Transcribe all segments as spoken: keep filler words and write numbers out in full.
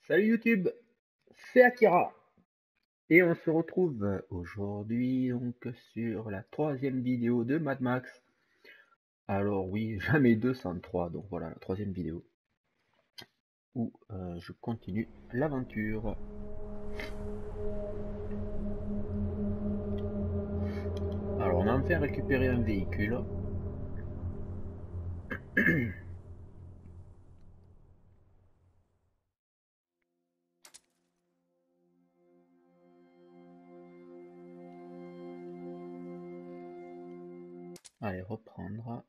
Salut YouTube, c'est Akira et on se retrouve aujourd'hui donc sur la troisième vidéo de Mad Max. Alors oui, jamais deux sans trois, donc voilà la troisième vidéo où euh, je continue l'aventure. Alors on a enfin récupéré un véhicule. Allez, reprendre.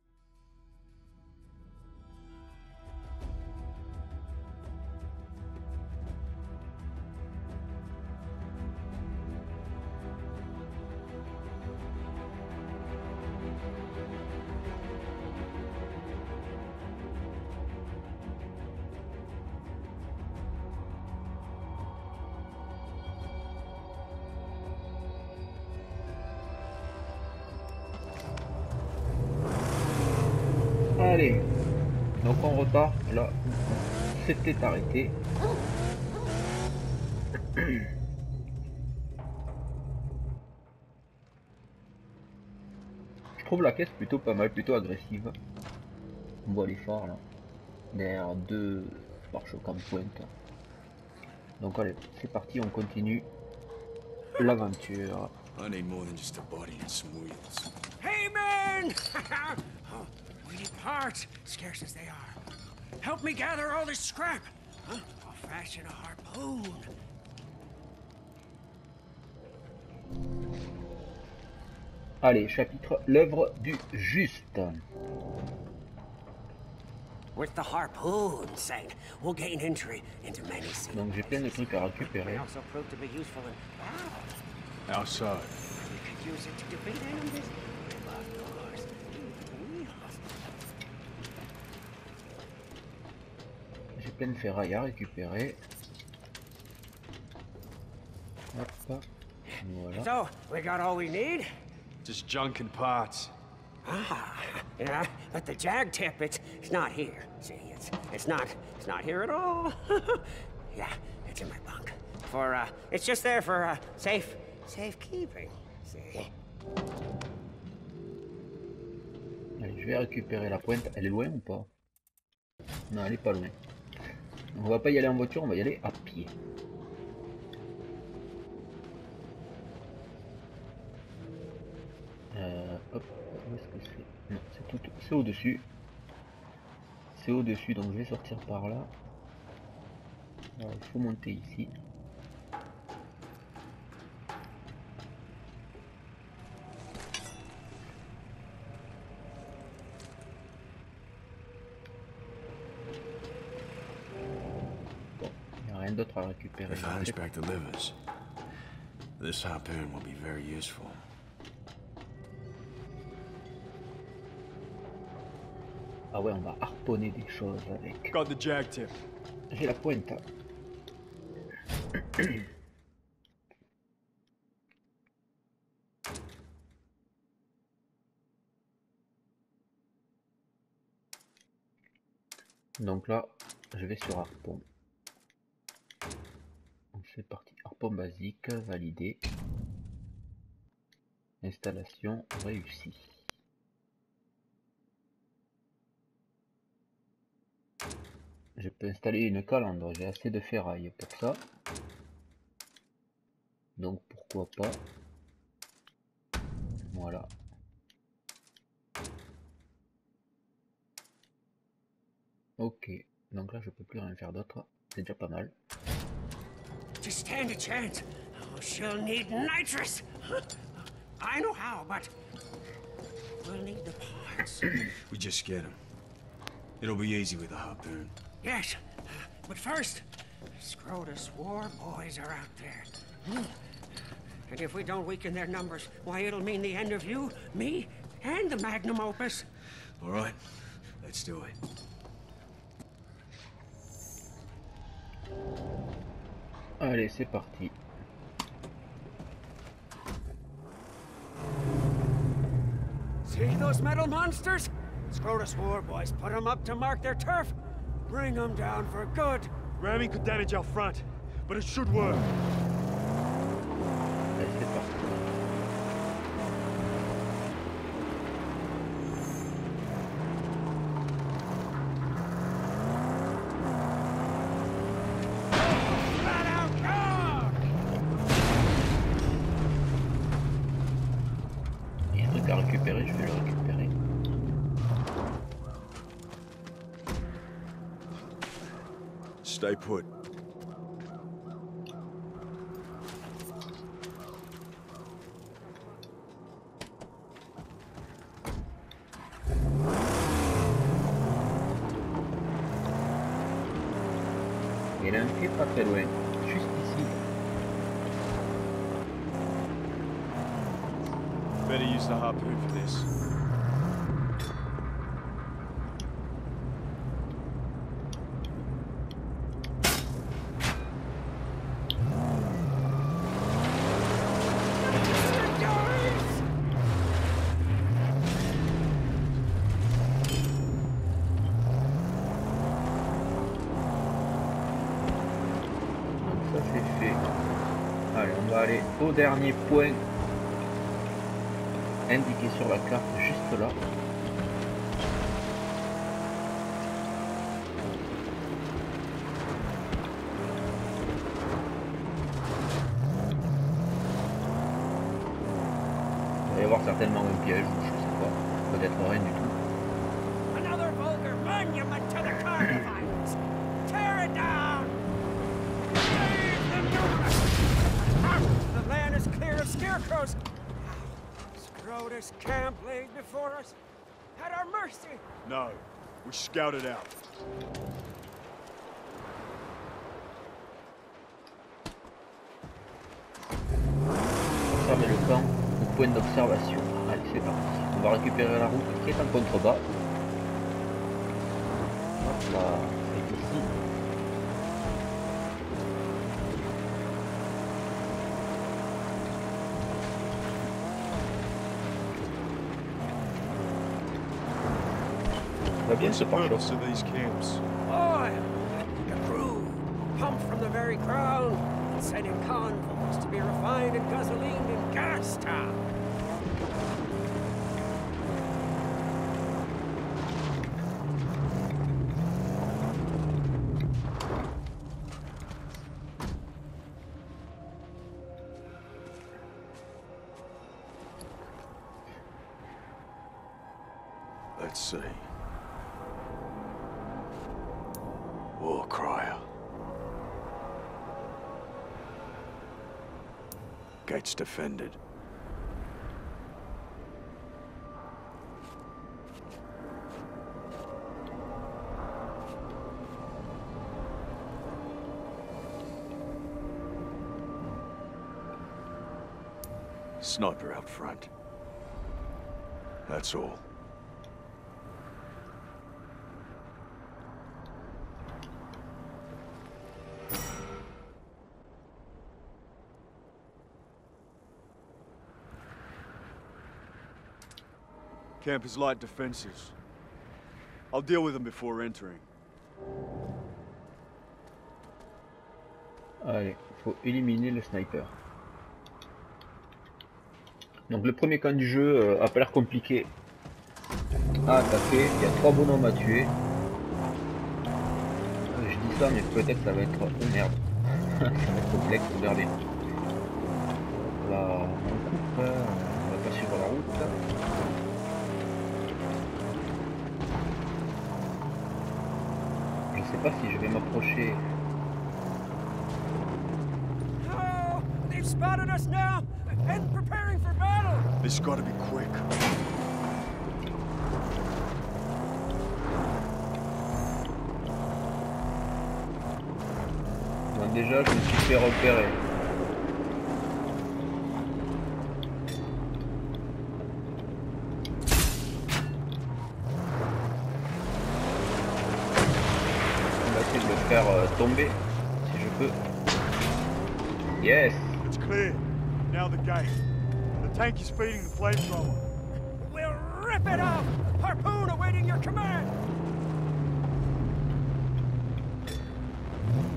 Allez, donc on repart là où on s'était arrêté. Je trouve la caisse plutôt pas mal, plutôt agressive. On voit les phares là, derrière deux pare-chocs en pointe. Donc allez, c'est parti, on continue l'aventure. I need more than just a body and some wheels. Hey, man! Oh, we need parts, scarce as they are. Help me gather all this scrap. Huh? I'll fashion a harpoon. Allez, chapitre l'œuvre du juste. With the harpoon, Saint, we'll gain entry into many cities. Donc j'ai plein de trucs à May récupérer. also prove to be useful in battle. Outside. We could use it to defeat enemies. Of course. J'ai plein de ferraille à récupérer. Hop, voilà. So, we got all we need? Just junk and parts. Ah, yeah, but the jag tip, it's, it's not here. See, it's it's not it's not here at all. Yeah, it's in my bunk. For uh, it's just there for uh, safe safekeeping. See. Allez, je vais récupérer la pointe. Elle est loin ou pas? Non, elle est pas loin. On va pas y aller en voiture, on va y aller à pied. Euh, hop, où est-ce que c'est? Non, c'est tout, c'est au-dessus. C'est au-dessus, donc je vais sortir par là. Alors, il faut monter ici. Bon, il n'y a rien d'autre à récupérer. If Hunchback delivers, this harpoon will be very useful. Ah ouais, on va harponner des choses avec. Got the jag tip. J'ai la pointe. Donc là, je vais sur harpon. C'est parti. Harpon basique, validé. Installation réussie. Je peux installer une calandre, j'ai assez de ferraille pour ça. Donc pourquoi pas. Voilà. Ok, donc là je peux plus rien faire d'autre. C'est déjà pas mal. To stand a chance, oh, she'll need nitrous. I know how, but we'll need the parts. We just get him. It'll be easy with a harpoon. Yes, but first, Scrotus war boys are out there. And if we don't weaken their numbers, why, it'll mean the end of you, me, and the magnum opus. All right, let's do it. Allez, c'est parti. See those metal monsters? Scrotus war boys put them up to mark their turf. Bring them down for good. Ramming could damage our front, but it should work. Allez, c'est parti. Il y a un truc à récupérer, je vais le récupérer. Stay put. Il y en a un qui est pas très loin, juste ici. Better use the harpoon for this. Ça c'est fait. Allez, on va aller au dernier point indiqué sur la carte, juste là. Il va y avoir certainement un piège, je sais pas, peut-être rien du tout. Another vulgar monument to the Carnivites. Tear it down. Save the Numerous. The land is clear of scarecrows. Scrotus camp laid before us. At our mercy. No, we scouted out. Fermer le camp au point d'observation. Allez, c'est parti. On va récupérer la route qui est en contrebas. Hop là, c'est ici. On va bien se pencher. Purpose of these camps. Oil. The crew. Pumped from the very ground. And sent in convoys to be refined and gasolined in Gastown. Let's see. War crier. Gates defended. Sniper out front. That's all. Camp has light defenses. I'll deal with them before entering. Allez, faut éliminer le sniper. Donc le premier camp du jeu euh, a pas l'air compliqué à attaquer. Il y a trois bonhommes à tuer. Euh, je dis ça mais peut-être ça va être... Oh merde. Ça va être complexe, regardez. Là, on coupe, hein. On va pas suivre la route. Je sais pas si je vais m'approcher. Oh, they've spotted us now and preparing for battle. This gotta be quick. Donc déjà je me suis fait repérer. On va essayer de le faire euh, tomber si je peux. Yes. It's clear. Now the gate. The tank is feeding the flamethrower. We'll rip it off. Harpoon awaiting your command.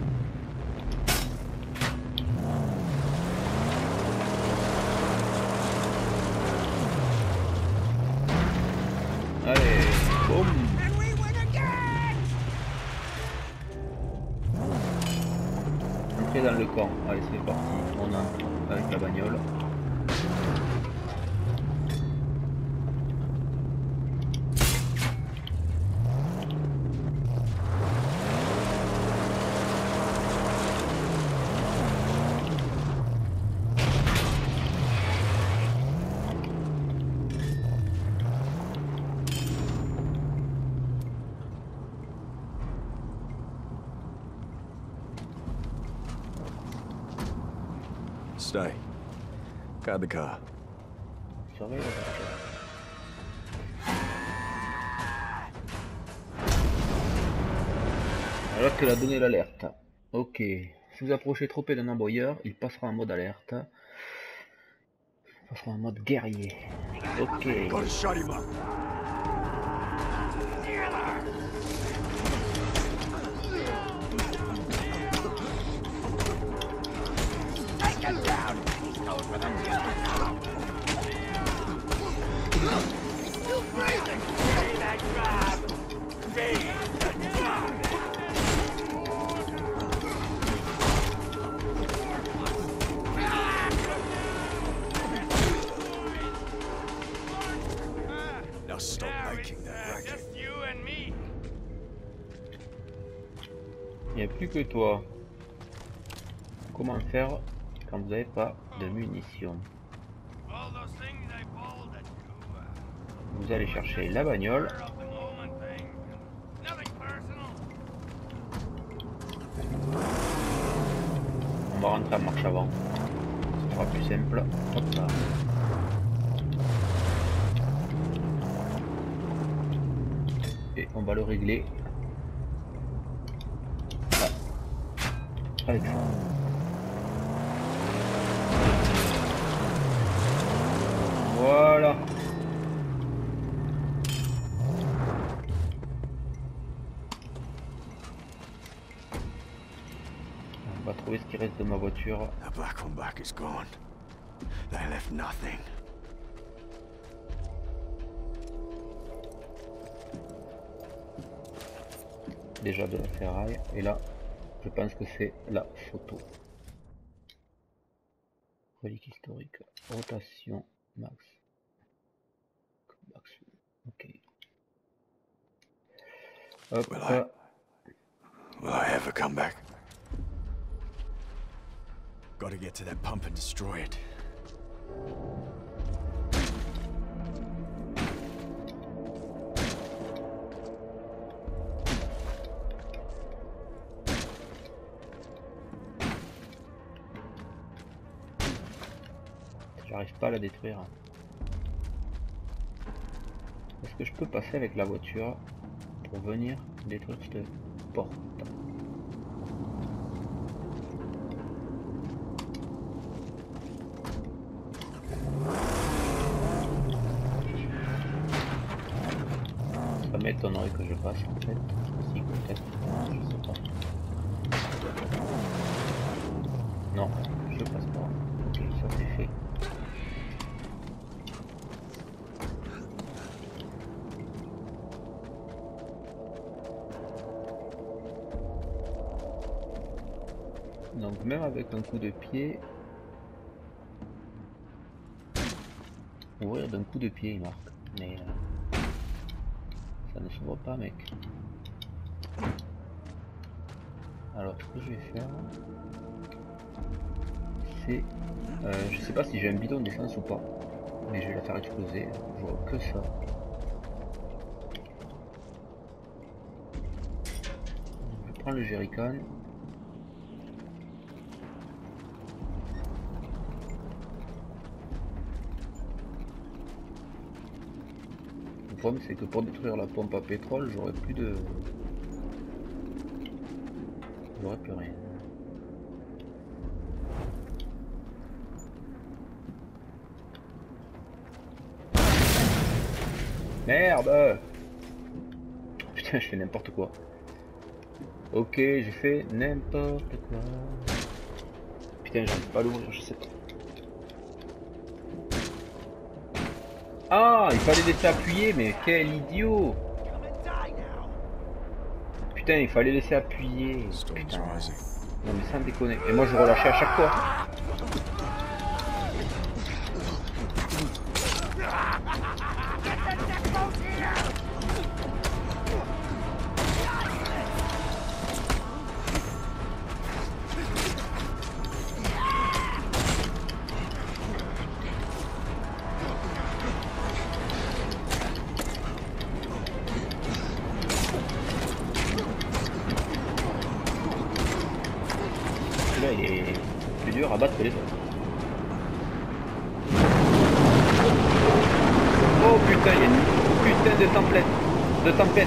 rentrer dans le camp. Allez, c'est parti. On entre avec la bagnole. Stay. Guard the car. Surveille la voiture. Alors que la donné l'alerte. Ok. Si vous approchez trop près d'un embrayeur, il passera en mode alerte. Il passera en mode guerrier. Ok. Gotta shut him up. Now stop making that racket. Il n'y a plus que toi. Comment faire quand vous n'avez pas de munitions? Vous allez chercher la bagnole. On va rentrer en marche avant. Ce sera plus simple. Hop là. Et on va le régler. Ah. Avec ça. Voilà. On va trouver ce qui reste de ma voiture. The black on back is gone. They left nothing. Déjà de la ferraille. Et là, je pense que c'est la photo. Relique historique. Rotation max. Max. Ok. Hop. Will I, will I ever come back? Gotta get to that pump and destroy it. J'arrive pas à la détruire. Est-ce que je peux passer avec la voiture pour venir détruire cette porte? Ça m'étonnerait que je passe en fait. Si, peut-être. Je sais pas. Non, je passe pas. Ok, ça c'est fait. Donc même avec un coup de pied, ouvrir d'un coup de pied il marque, mais euh, ça ne s'ouvre pas mec. Alors ce que je vais faire, c'est, euh, je sais pas si j'ai un bidon d'essence ou pas, mais je vais la faire exploser, je vois que ça. Je prends le jerrycan. Le problème c'est que pour détruire la pompe à pétrole, j'aurais plus de... J'aurais plus rien. Merde! Putain, je fais n'importe quoi. Ok, j'ai fait n'importe quoi. Putain, j'arrive pas à l'ouvrir, je sais pas. Ah, il fallait laisser appuyer, mais quel idiot! Putain, il fallait laisser appuyer. Putain. Non mais sans déconner. Et moi je relâchais à chaque fois. Là il est plus dur à battre que les autres. Oh putain, il y a une putain de tempête. De tempête.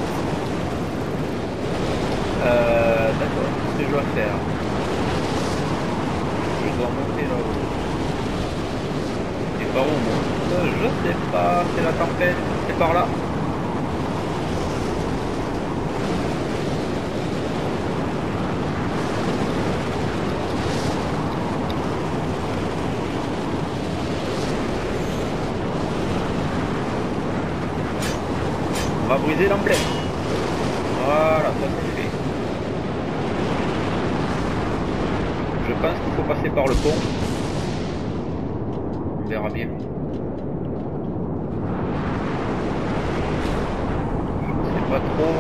Euh, d'accord, qu'est-ce que je dois faire? Je dois monter là-haut. Et par où moi? euh, Je sais pas, c'est la tempête, c'est par là. On va briser l'emblème. Voilà, ça c'est fait. Je pense qu'il faut passer par le pont. On verra bien. Je ne sais pas trop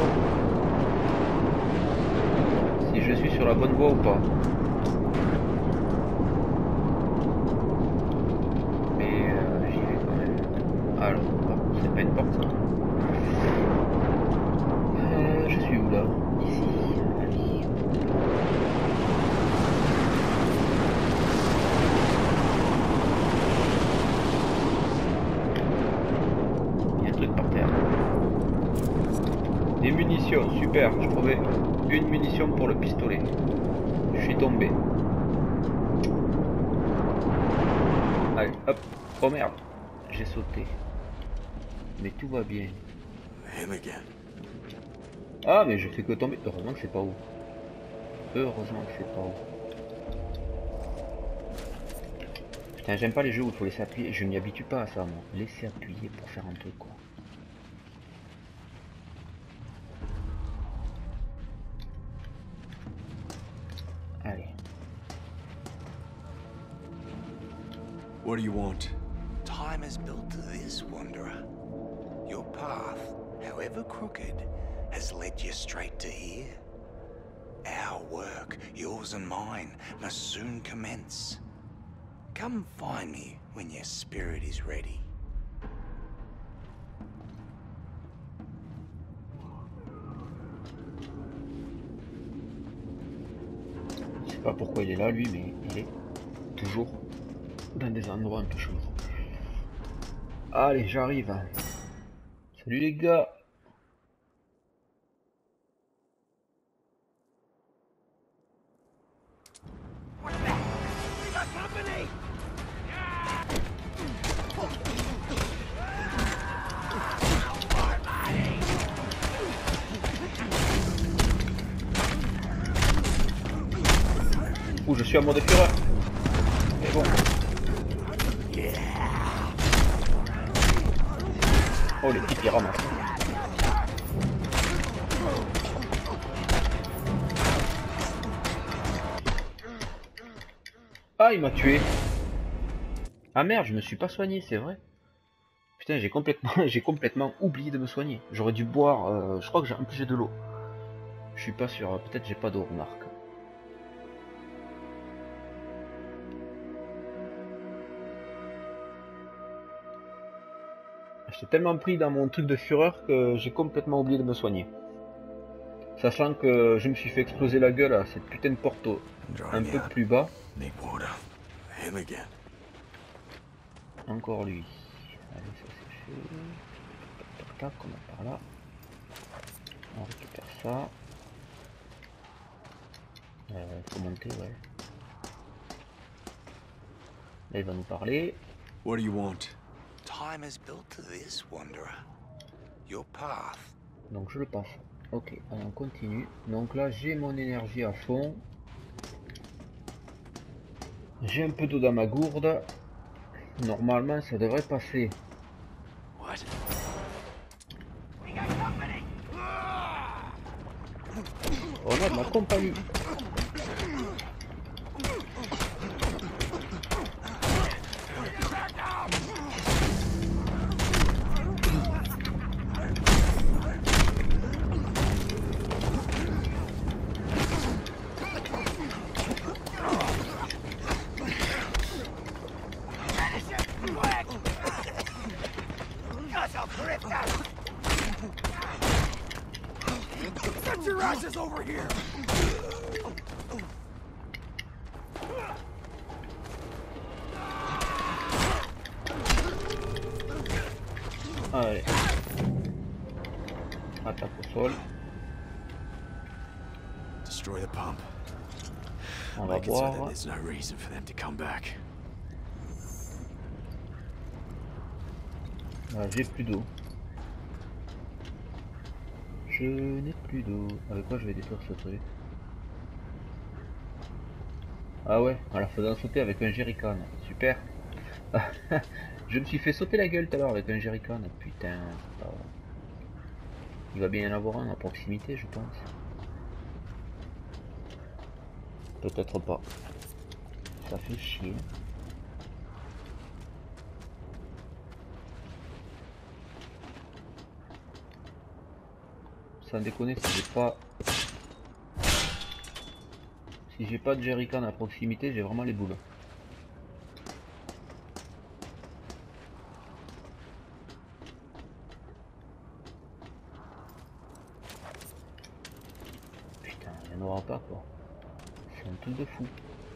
si je suis sur la bonne voie ou pas. Mais euh, j'y vais quand même. Alors, c'est pas une porte ça. Je suis où là? Ici. Allez. Il y a un truc par terre. Des munitions, super. Je trouvais une munition pour le pistolet. Je suis tombé. Allez, hop. Oh merde. J'ai sauté. Mais tout va bien. Him again. Ah mais je fais que tomber, heureusement que c'est pas où. Heureusement que c'est pas où. Putain j'aime pas les jeux où il faut laisser appuyer, je m'y habitue pas à ça moi. Laisser appuyer pour faire un truc quoi. Allez. What do you want? Time has built to this, wanderer. Your path, however crooked, has led you straight to here. Our work, yours and mine, must soon commence. Come find me when your spirit is ready. Je sais pas pourquoi il est là lui, mais il est toujours dans des endroits un peu chauds. Allez, j'arrive. Salut les gars. Ouh, je suis à mort de fureur. Mais bon. Oh, les petits ramassent. Ah, il m'a tué. Ah merde, je me suis pas soigné, c'est vrai. Putain, j'ai complètement, j'ai complètement oublié de me soigner. J'aurais dû boire. Euh, je crois que j'ai en plus j'ai de l'eau. Je suis pas sûr. Peut-être j'ai pas d'eau, remarque. J'étais tellement pris dans mon truc de fureur que j'ai complètement oublié de me soigner. Sachant que je me suis fait exploser la gueule à cette putain de porte un peu plus bas. Encore lui. Allez, ça c'est fait. Tac, tac, on a par là. On récupère ça. Euh, faut monter, ouais. Là il va nous parler. What do you want? Time has built to this, wanderer. Your path. Donc je le passe. Ok, on continue. Donc là j'ai mon énergie à fond. J'ai un peu d'eau dans ma gourde. Normalement ça devrait passer. What? On a de la compagnie. is over here. Allez. Attaque au sol. Destroy the pump. On va Make it so that boire. there's no reason for them to come back. Ah, j'ai plus d'eau. Je n'ai plus d'eau. Avec quoi je vais détruire ce truc? Ah ouais, en la faisant sauter avec un jerrycan. Super. Je me suis fait sauter la gueule tout à l'heure avec un jerrycan. Putain. C'est pas... Il va bien y en avoir un à proximité, je pense. Peut-être pas. Ça fait chier. Sans déconner, si j'ai pas... Si j'ai pas de jerrycan à proximité, j'ai vraiment les boules. Putain, il n'y en aura pas quoi. C'est un truc de fou.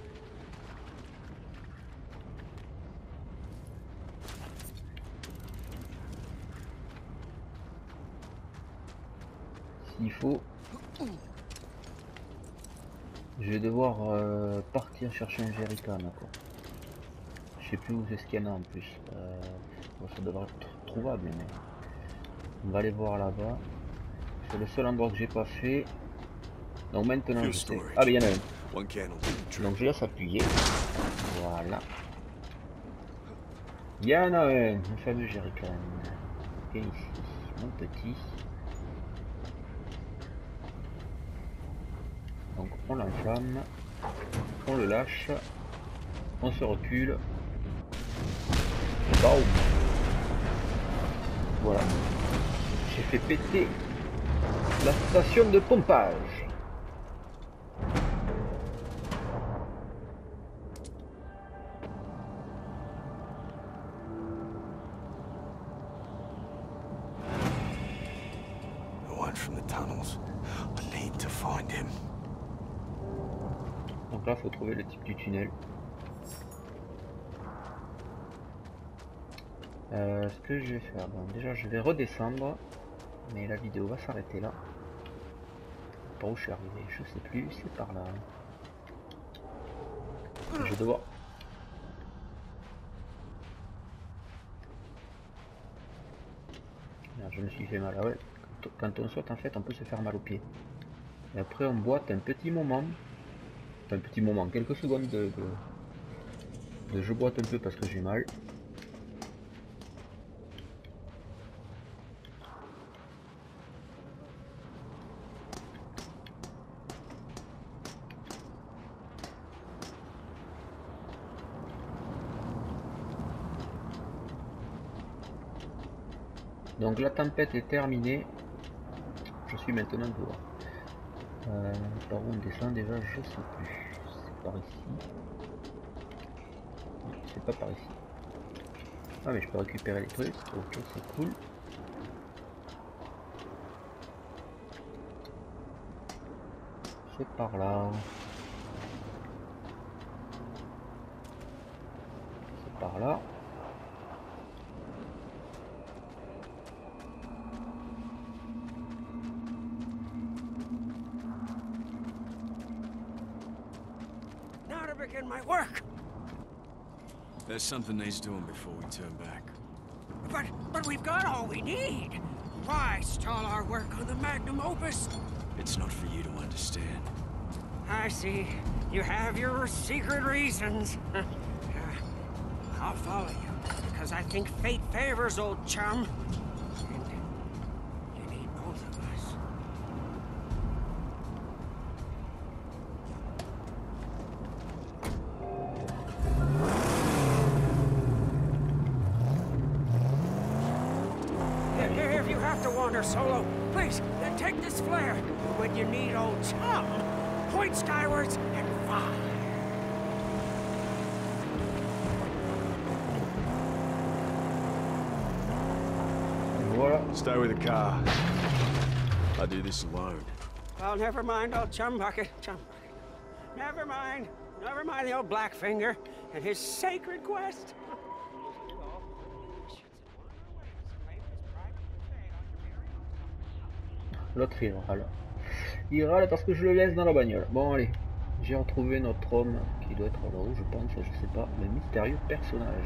S'il faut, je vais devoir euh, partir chercher un jerrycan quoi. Je sais plus où c'est ce qu'il y en a en plus. Euh, bon, ça devrait être trouvable, mais on va aller voir là-bas. C'est le seul endroit que j'ai pas fait. Donc maintenant je sais. Ah mais il y en a un. One can will do the trick. Donc je laisse appuyer. Voilà. Il y en a un, un fameux jerrycan. Et ici, mon petit. Donc on l'enflamme, on le lâche, on se recule. Boum. Voilà. J'ai fait péter la station de pompage. The one from the tunnels. I need to find him. Donc là, faut trouver le type du tunnel. Euh, ce que je vais faire, bon, déjà je vais redescendre, mais la vidéo va s'arrêter là. Par où je suis arrivé, je sais plus, c'est par là. Je vais devoir. Ah, je me suis fait mal, ah ouais. Quand on saute en fait, on peut se faire mal aux pieds. Et après on boite un petit moment. Un petit moment, quelques secondes de, de, de je boite un peu parce que j'ai mal. Donc la tempête est terminée. Je suis maintenant dehors. Euh, par où on descend déjà, je sais plus. C'est par ici. Non, c'est pas par ici. Ah mais je peux récupérer les trucs. Ok, c'est cool. C'est par là. C'est par là. In my work. There's something needs doing before we turn back. But but we've got all we need. Why stall our work on the magnum opus? It's not for you to understand. I see. You have your secret reasons. uh, I'll follow you, because I think fate favors old chum. And you need both of us. If you have to wander solo, please, then take this flare. When you need old chum, point skywards and fire. Voilà. Stay with the car. I do this alone. Oh, never mind old Chum Bucket, Chum Bucket. Never mind, never mind the old Blackfinger and his sacred quest. L'autre il râle. Il râle parce que je le laisse dans la bagnole. Bon allez, j'ai retrouvé notre homme qui doit être là-haut, je pense, je sais pas, le mystérieux personnage.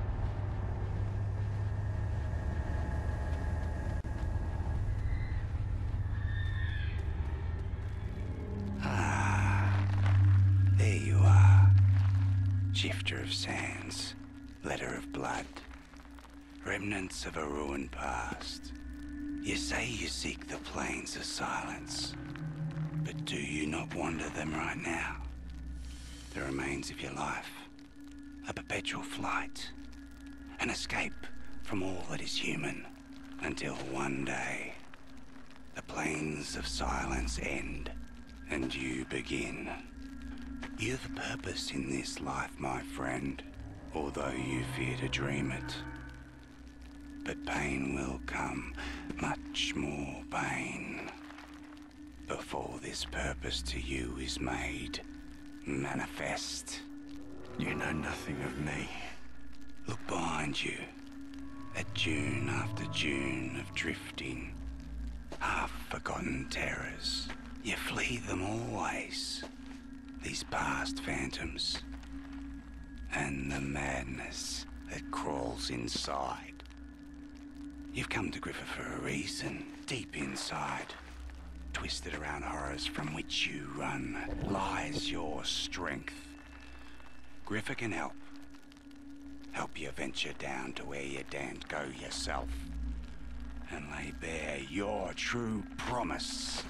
Ah, there you are. Shifter of sands, letter of blood, remnants of a ruined past. You say you seek the plains of silence, but do you not wander them right now? The remains of your life, a perpetual flight, an escape from all that is human, until one day, the plains of silence end, and you begin. You've a purpose in this life, my friend, although you fear to dream it. But pain will come, much more pain, before this purpose to you is made manifest. You know nothing of me. Look behind you, at dune after dune of drifting, half-forgotten terrors. You flee them always, these past phantoms, and the madness that crawls inside. You've come to Griffa for a reason. Deep inside, twisted around horrors from which you run, lies your strength. Griffa can help. Help you venture down to where you daren't go yourself, and lay bare your true promise.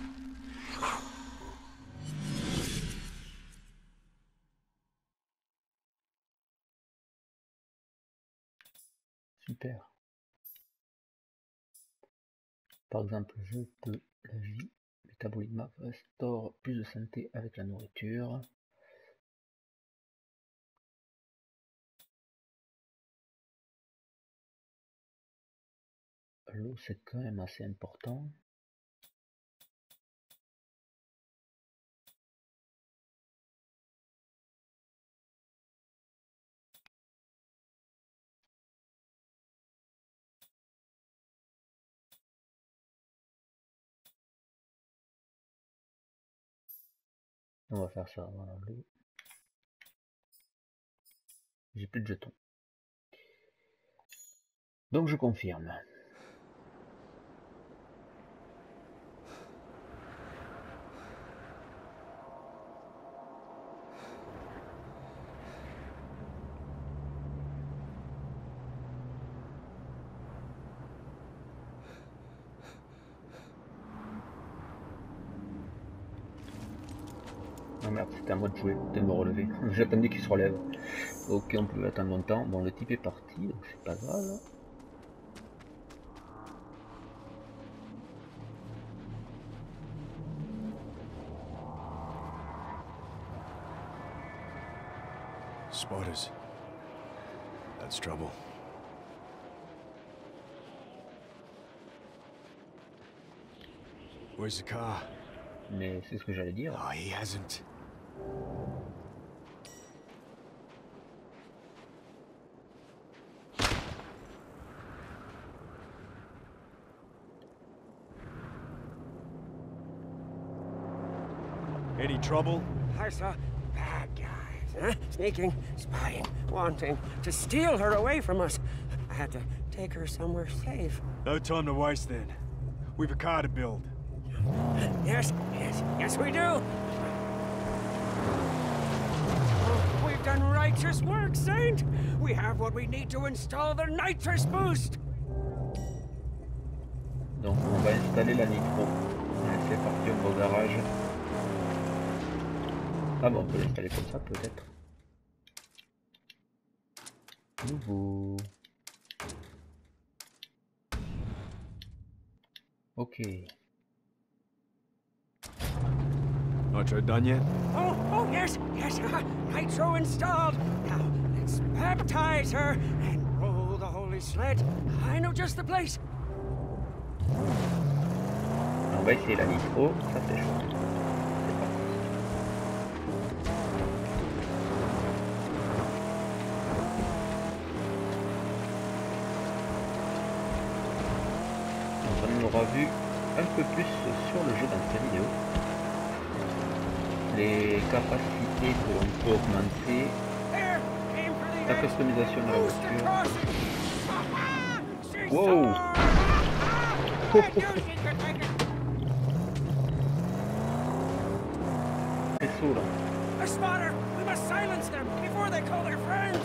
Super. Par exemple, je peux la vie, métabolisme restaure plus de santé avec la nourriture. L'eau c'est quand même assez important. On va faire ça, voilà, l'eau. J'ai plus de jetons. Donc je confirme. Ah merde, c'était à moi de jouer, de me relever. J'attendais qu'il se relève. Ok, on peut attendre longtemps. Bon, le type est parti, donc c'est pas grave. Spiders. That's trouble. Where's the car? Mais c'est ce que j'allais dire. Oh, he hasn't. Any trouble? I saw bad guys, huh? Sneaking, spying, wanting to steal her away from us. I had to take her somewhere safe. No time to waste then. We've a car to build. Yes, yes, yes we do. Oh, we've done righteous work, Saint. We have what we need to install the nitrous boost. Donc on va installer la nitro. C'est parti au garage. Ah bon, on peut l'installer comme ça peut-être. Nouveau. Ok. Nitro done yet? Oh, oh yes, yes, nitro installed. Now let's baptize her and roll the holy sled. I know just the place. Alors On va essayer la nitro, ça c'est chaud. On aura vu un peu plus sur le jeu dans cette vidéo. Les capacités que l'on peut augmenter, la customisation de la voiture. Wow. C'est chaud là. A spotter! We must silence them before they call their friends!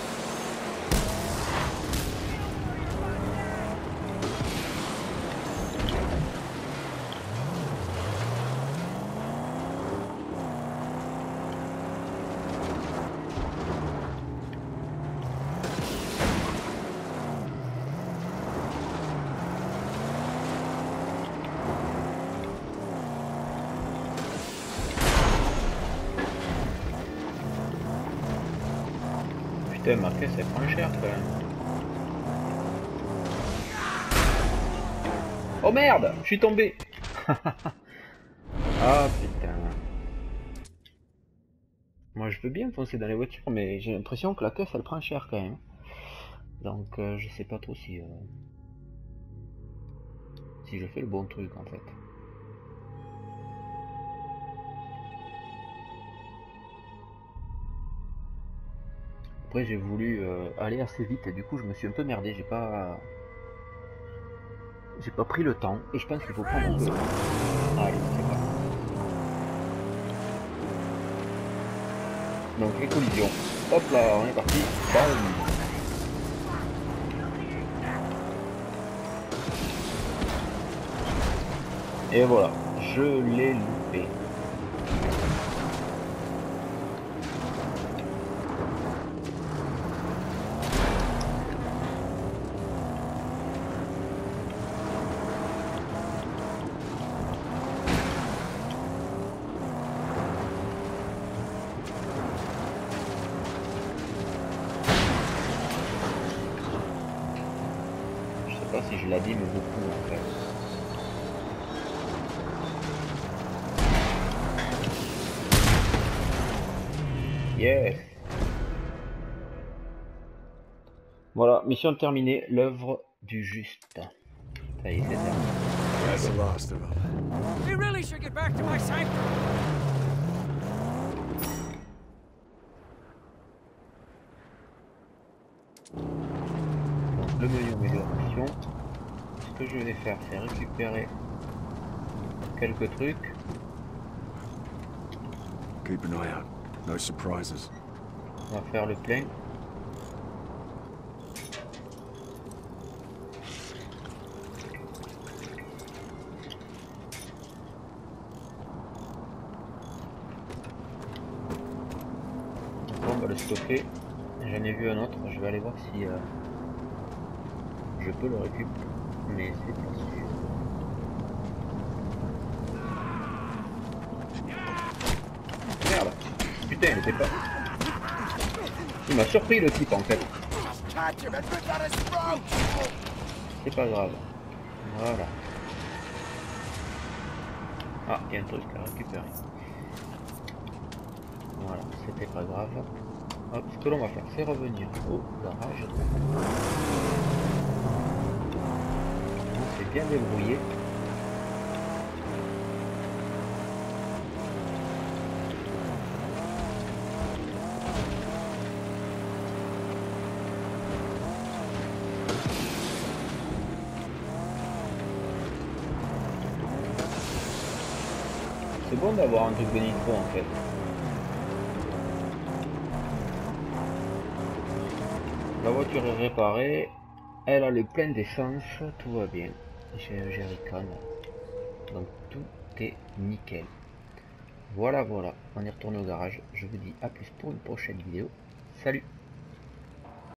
Putain, ma caisse elle prend cher quand même. Oh merde, je suis tombé. Ah putain. Moi je veux bien foncer dans les voitures, mais j'ai l'impression que la caisse elle prend cher quand même. Donc euh, je sais pas trop si euh, si je fais le bon truc en fait. Après j'ai voulu euh, aller assez vite et du coup je me suis un peu merdé, j'ai pas j'ai pas pris le temps et je pense qu'il faut prendre un peu le temps. Allez, c'est parti. Donc les collisions. Hop là, on est parti. Bam. Et voilà, je l'ai loupé. Je sais pas si je l'abîme beaucoup en fait. Yes. Voilà, mission terminée, l'œuvre du juste. Ça y est, c'est terminé. That's the last of them. We really should get back to my sanctum! Donc le menu amélioration. Ce que je vais faire, c'est récupérer quelques trucs. Keep an eye out. No surprises. On va faire le plein. On va le stocker. J'en ai vu un autre, je vais aller voir si euh, je peux le récupérer. Mais c'est pas sûr. Merde. Putain, il était pas... Il m'a surpris le type en fait. C'est pas grave. Voilà. Ah, il y a un truc à récupérer. Voilà, c'était pas grave. Hop, ce que l'on va faire, c'est revenir au garage. On s'est bien débrouillé. C'est bon d'avoir un truc de nitro en fait. La voiture est réparée, elle a le plein d'essence, tout va bien. J'ai un jerrycan, donc tout est nickel. Voilà, voilà, on est retourné au garage. Je vous dis à plus pour une prochaine vidéo. Salut!